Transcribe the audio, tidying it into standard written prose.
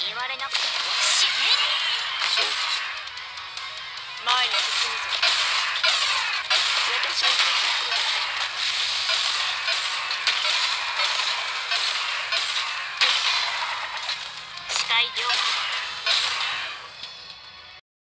言われなくても死ね。 承知した。 前に進むぞ。私についてください。視界了解。